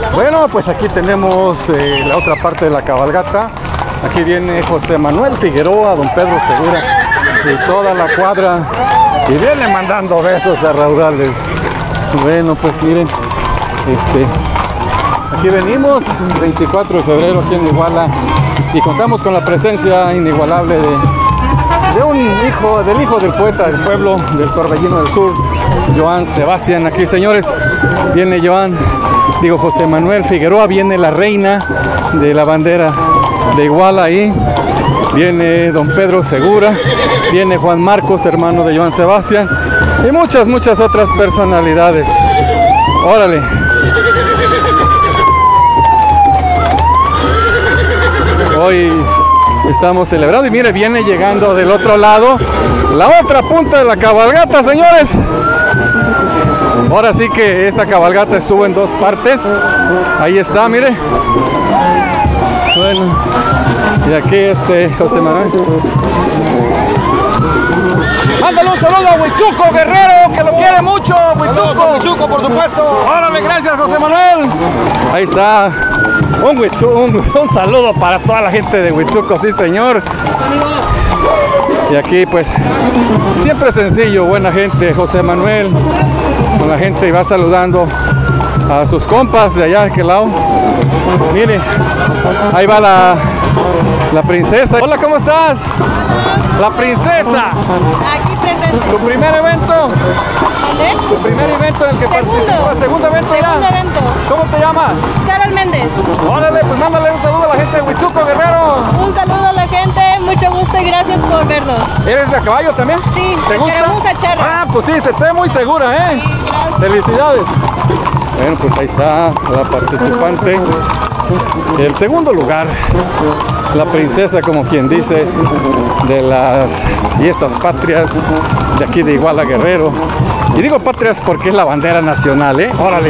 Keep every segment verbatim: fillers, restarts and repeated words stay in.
Bueno, pues aquí tenemos eh, la otra parte de la cabalgata. Aquí viene José Manuel Figueroa, don Pedro Segura y toda la cuadra. Y viene mandando besos a raudales. Bueno, pues miren, este, aquí venimos, veinticuatro de febrero aquí en Iguala. Y contamos con la presencia inigualable de, de un hijo, del hijo del poeta del pueblo, del Torbellino del Sur, Joan Sebastián. Aquí, señores, viene Joan, digo José Manuel Figueroa, viene la reina de la bandera de Iguala ahí, viene don Pedro Segura, viene Juan Marcos, hermano de Joan Sebastián, y muchas, muchas otras personalidades. Órale. Hoy estamos celebrando y mire, viene llegando del otro lado la otra punta de la cabalgata, señores. Ahora sí que esta cabalgata estuvo en dos partes. Ahí está, mire. Bueno, y aquí este José Manuel. Mándale un saludo a Huitzuco Guerrero, que lo quiere mucho. Huitzuco, Huitzuco, por supuesto. Órale, gracias, José Manuel. Ahí está. Un, un, un saludo para toda la gente de Huitzuco, sí señor. Y aquí pues siempre sencillo, buena gente, José Manuel con la gente y va saludando a sus compas de allá de aquel lado. Mire, ahí va la, la princesa. Hola, ¿cómo estás? La princesa. Aquí presente. ¿Tu primer evento? ¿Dónde? ¿Tu primer evento en el que participas? ¿Segundo evento ya? Segundo evento. ¿Cómo te llamas? Carol Méndez. Órale, pues mándale un saludo a la gente de Huitzuco Guerrero. Un saludo a la gente, mucho gusto y gracias por vernos. ¿Eres de a caballo también? Sí, ¿Te gusta? queremos a Charra. Ah, pues sí, se te ve muy segura, ¿eh? Sí, gracias. Felicidades. Bueno, pues ahí está la participante. El segundo lugar, la princesa, como quien dice, de las fiestas patrias de aquí de Iguala Guerrero. Y digo patrias porque es la bandera nacional, ¿eh? Órale.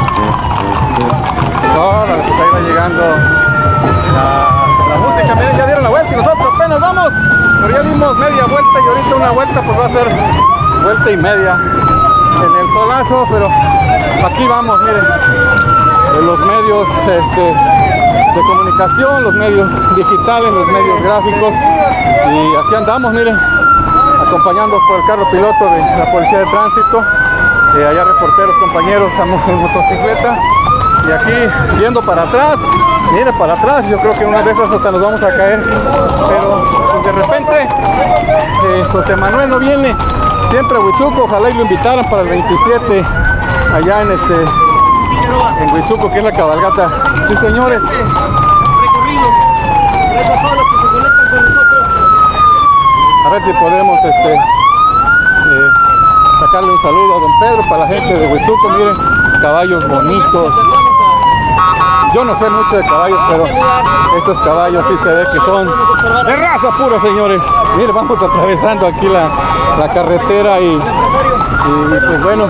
Órale, pues ahí va llegando la, la música. Miren, ya dieron la vuelta y nosotros apenas vamos. Pero ya dimos media vuelta y ahorita una vuelta pues va a ser vuelta y media en el solazo, pero aquí vamos, miren. Los medios este, de comunicación, los medios digitales, los medios gráficos, y aquí andamos, miren, acompañados por el carro piloto de la Policía de Tránsito, eh, allá reporteros, compañeros en motocicleta, y aquí viendo para atrás, mire para atrás, yo creo que una de esas hasta nos vamos a caer, pero pues, de repente eh, José Manuel no viene siempre a Huitzuco, ojalá y lo invitaran para el veintisiete, allá en este... en Huitzuco, que es la cabalgata. Sí, señores. Recorrido. Gracias a todos los que se conectan con nosotros. A ver si podemos este, eh, sacarle un saludo a don Pedro para la gente de Huitzuco. Miren, caballos bonitos. Yo no sé mucho de caballos, pero estos caballos sí se ve que son de raza pura, señores. Miren, vamos atravesando aquí la, la carretera y, y pues bueno.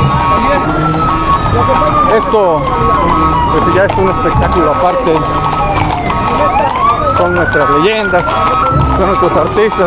Esto pues ya es un espectáculo aparte, son nuestras leyendas, son nuestros artistas.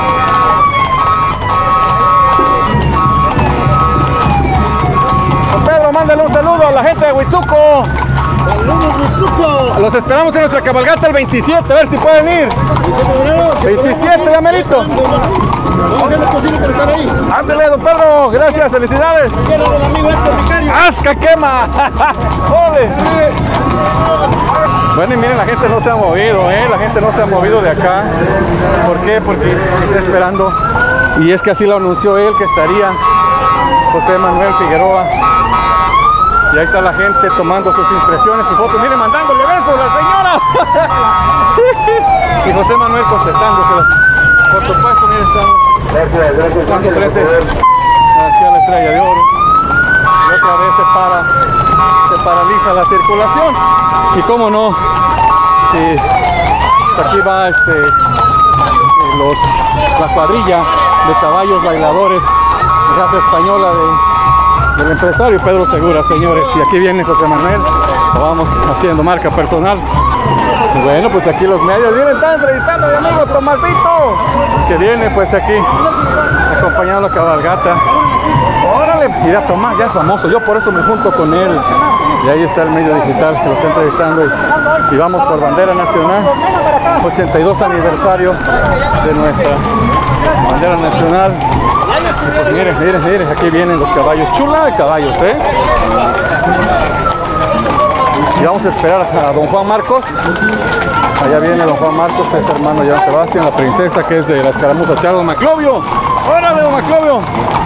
Don Pedro, mándale un saludo a la gente de Huitzuco. ¡Saludos, Huitzuco! Los esperamos en nuestra cabalgata el veintisiete, a ver si pueden ir. veintisiete, ya merito. Vamos a hacer lo posible por estar ahí. Ándale, don Pedro, gracias, felicidades. Quiero al amigo Héctor Vicario. ¡Asca quema! ¡Ole! Bueno, y miren, la gente no se ha movido, ¿eh? La gente no se ha movido de acá. ¿Por qué? Porque está esperando. Y es que así lo anunció él, que estaría José Manuel Figueroa. Y ahí está la gente tomando sus impresiones, sus fotos. Miren, mandándole besos a la señora. Y José Manuel contestándoselas. Por supuesto, miren, estamos dando frente aquí a la Estrella de Oro. Y otra vez se para, se paraliza la circulación. Y cómo no, si aquí va este, los, la cuadrilla de caballos bailadores, raza española de, del empresario Pedro Segura, señores. Y aquí viene José Manuel, lo vamos haciendo marca personal. Bueno, pues aquí los medios vienen, están entrevistando a mi amigo Tomasito, que viene pues aquí acompañando a cabalgata. Órale. Órale, mira, Tomás ya es famoso, yo por eso me junto con él. Y ahí está el medio digital que lo está entrevistando. Y, y vamos por bandera nacional, ochenta y dos aniversario de nuestra bandera nacional. Y pues miren, miren, miren, aquí vienen los caballos, chula de caballos, ¿eh? Y vamos a esperar a don Juan Marcos. Allá viene don Juan Marcos, es hermano de Joan Sebastián, la princesa que es de la escaramuza Charlo Maclovio. ¡Órale, don Maclovio!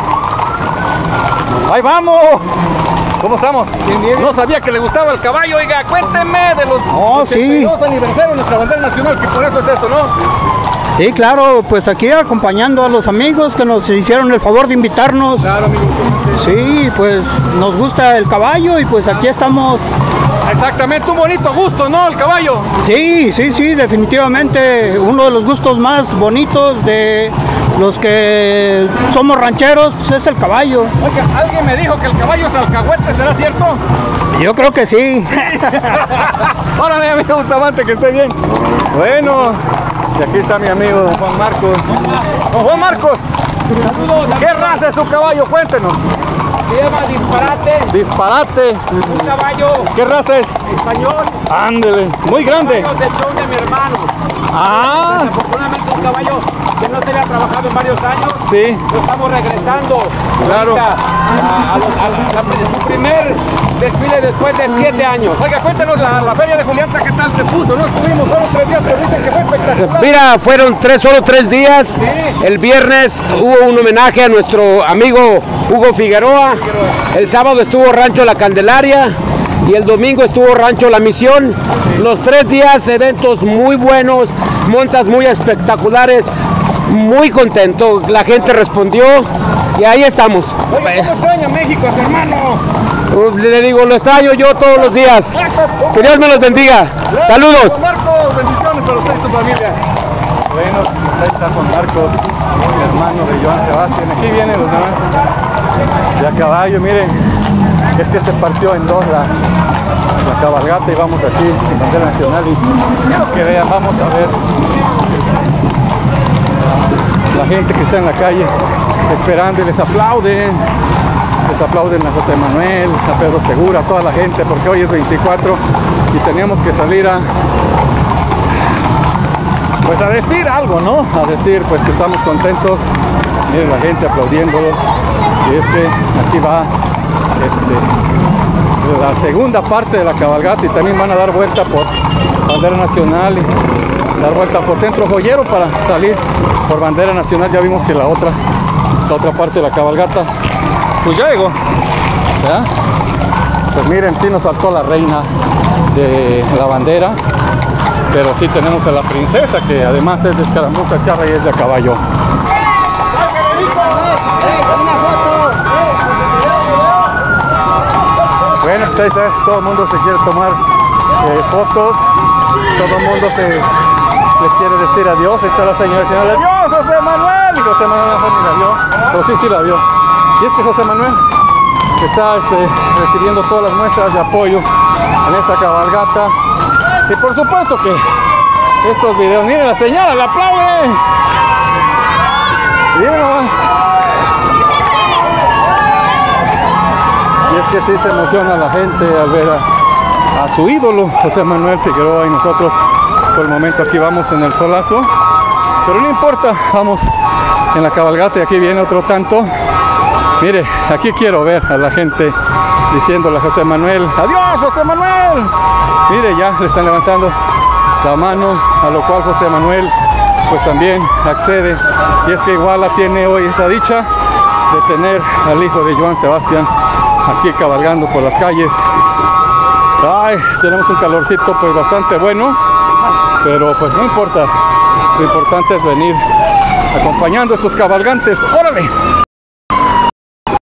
¡Ahí vamos! ¿Cómo estamos? Bien, bien. No sabía que le gustaba el caballo, oiga, cuénteme de los oh, ochenta y dos sí. aniversarios de nuestra bandera nacional, que por eso es esto, ¿no? Sí, claro, pues aquí acompañando a los amigos que nos hicieron el favor de invitarnos. Claro, amigo. Sí, pues nos gusta el caballo y pues aquí estamos. Exactamente, un bonito gusto, ¿no? El caballo. Sí, sí, sí, definitivamente uno de los gustos más bonitos de los que somos rancheros, pues es el caballo. Oiga, alguien me dijo que el caballo es alcahuete, ¿será cierto? Yo creo que sí. Órale, amigo Bustamante, que esté bien. Bueno, y aquí está mi amigo don Juan Marcos. Don Juan Marcos, ¿qué raza es su caballo? Cuéntenos. Se llama Disparate. Disparate. Un caballo. ¿Qué raza es? Español. Ándele, muy grande. Caballo de show de mi hermano. Ah. Desafortunadamente un caballo que no se le ha trabajado en varios años. Sí. Lo estamos regresando. Claro. A, a, a, a, a, a su primer desfile después de siete años. Oiga, cuéntenos la, la feria de Julianta, ¿qué tal se puso? No estuvimos solo tres días, pero dicen que fue espectacular. Mira, fueron tres, solo tres días. Sí. El viernes hubo un homenaje a nuestro amigo Hugo Figueroa. El sábado estuvo Rancho La Candelaria y el domingo estuvo Rancho La Misión. Los tres días eventos muy buenos, montas muy espectaculares, muy contento. La gente respondió y ahí estamos. Oye, ¿cómo extraña México, hermano? Le digo, lo extraño yo todos los días. Que Dios me los bendiga. Saludos. Juan Marcos, bendiciones para usted y su familia. Bueno, pues ahí está Juan Marcos, hermano de Joan Sebastián. Aquí vienen los demás. De a caballo, miren, es que se partió en dos la, la cabalgata y vamos aquí en bandera nacional y quiero que vean, vamos a ver la gente que está en la calle esperando y les aplauden. Les aplauden a José Manuel, a Pedro Segura, a toda la gente, porque hoy es veinticuatro y teníamos que salir a pues a decir algo, ¿no? A decir pues que estamos contentos. Miren la gente aplaudiéndolo. Y es que aquí va este, la segunda parte de la cabalgata y también van a dar vuelta por bandera nacional y dar vuelta por Centro Joyero para salir por bandera nacional. Ya vimos que la otra, la otra parte de la cabalgata pues ya llegó, ¿verdad? Pues miren, sí nos faltó la reina de la bandera, pero sí tenemos a la princesa, que además es de escaramuza charra y es de a caballo. Bueno, pues ahí está, todo el mundo se quiere tomar eh, fotos, todo el mundo se le quiere decir adiós. Ahí está la señora diciendo adiós, José Manuel, y José Manuel no la vio, pero sí, sí la vio. Y es que José Manuel está este, recibiendo todas las muestras de apoyo en esta cabalgata. Y por supuesto que estos videos, miren la señora, la aplaude. Miren, y es que sí se emociona la gente al ver a, a su ídolo, José Manuel Figueroa, y nosotros por el momento aquí vamos en el solazo. Pero no importa, vamos en la cabalgata y aquí viene otro tanto. Mire, aquí quiero ver a la gente diciéndole a José Manuel, adiós José Manuel. Mire, ya le están levantando la mano, a lo cual José Manuel pues también accede. Y es que Iguala tiene hoy esa dicha de tener al hijo de Joan Sebastián aquí cabalgando por las calles. Ay, tenemos un calorcito pues bastante bueno, pero pues no importa, lo importante es venir acompañando a estos cabalgantes. ¡Órale!